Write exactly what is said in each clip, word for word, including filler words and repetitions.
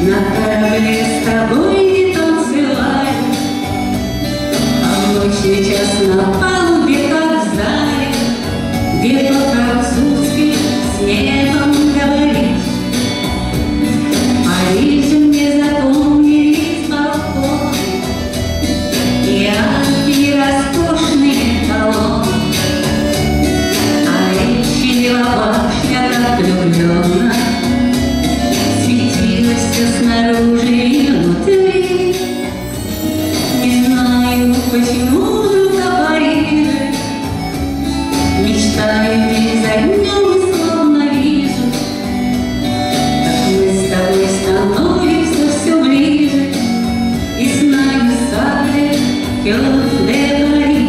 На корабле с тобой не танцевали, а в ночный час на палубе, как в зале, где по-французски с небом говоришь. Париж мне запомнились балконы, яркие роскошные колонны, а Эйфелева башня так влюбленно светилась снаружи и внутри. Не знаю, почему вдруг о Париже мечтаю день за днем и словно вижу, как мы с тобой становимся все ближе, и знаю сабле кёрф де Пари.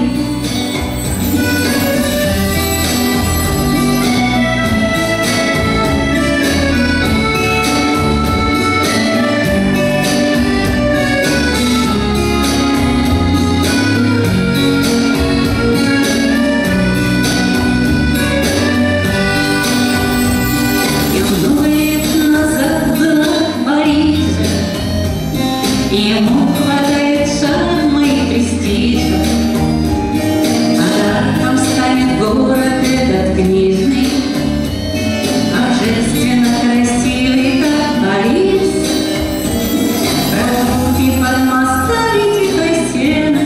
Ему хватает шарма и престижа, а там станет город этот книжный, божественно красивый, как Париж. Прогулки под мостами тихой сены,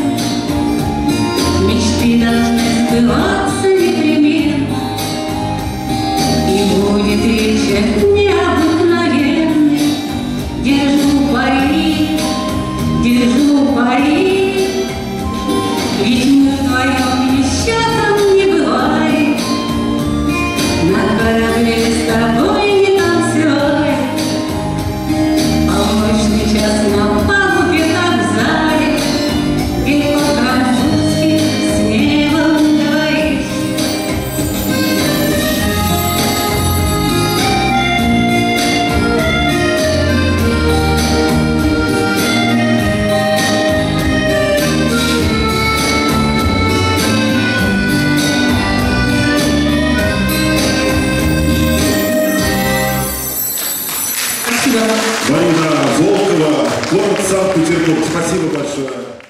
мечты должны сбываться непременно, и будет вечер необыкновенный. Держу пари, держу пари, ведь мы вдвоем еще там не бывали. На корабле с тобой не танцевали, а в ночный час на палубе, как в зале, где по-французски с небом говоришь. Марина Волкова, город Санкт-Петербург. Спасибо большое.